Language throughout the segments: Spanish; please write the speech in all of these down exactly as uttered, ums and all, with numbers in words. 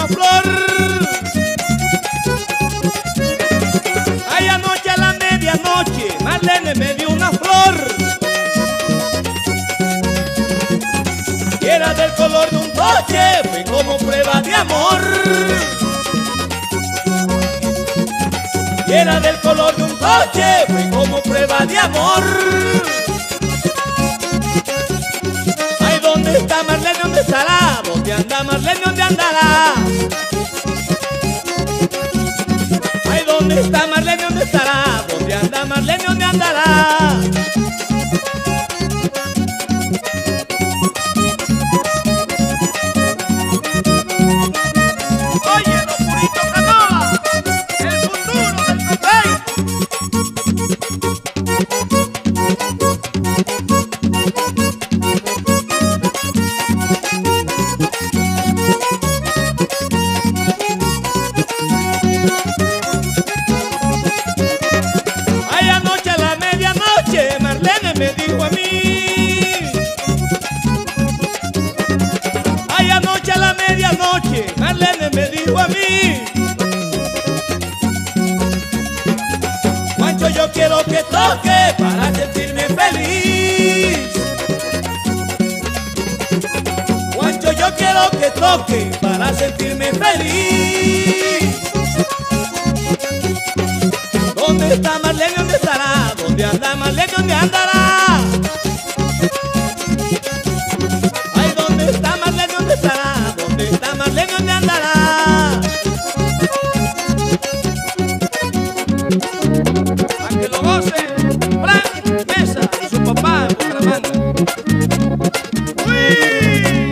flor. Ay, anoche a la medianoche Marlene me dio una flor. Y era del color de un coche, fue como prueba de amor. Y era del color de un coche, fue como prueba de amor. Ay, ¿dónde está Marlene? ¿Dónde estará? ¿Dónde anda Marlene? ¿Dónde andará? Ay, ¿dónde está Marlene? ¿Dónde estará? ¿Dónde anda Marlene? ¿Dónde andará? Oye, los puritos Canoa, el futuro del café. Ay, anoche a la medianoche Marlene me dijo a mí. Ay, anoche a la medianoche Marlene me dijo a mí. Juancho, yo quiero que toque para sentirme feliz. Juancho, yo quiero que toque para sentirme feliz. ¿Dónde está Marlene? ¿Dónde estará? ¿Dónde anda Marlene? ¿Dónde andará? Ay, ¿dónde está Marlene? ¿Dónde estará? ¿Dónde está Marlene? ¿Dónde andará? A que lo gocen Frank Mesa y su papá en Bucaramanga. ¡Uy!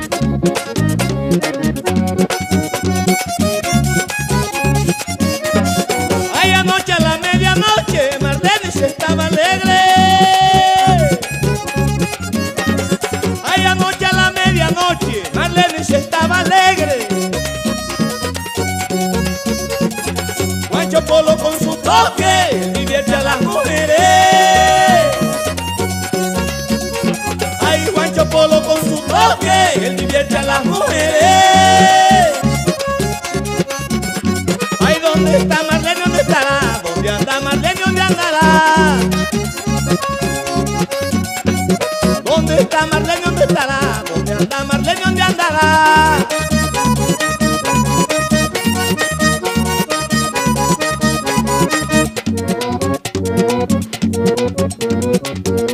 Ay, anoche a la medianoche Marlene se estaba alegre. Ay, anoche a la medianoche Marlene se estaba alegre. Juancho Polo con su toque divierte a las mujeres. Ay, Juancho Polo con su toque, él divierte a las mujeres. Ay, ¿dónde está Marlene? ¿Dónde estará? ¿Dónde anda Marlene? ¿Dónde andará? ¿Dónde está Marlene? ¿Dónde estará? ¿Dónde anda Marlene? ¿Dónde andará?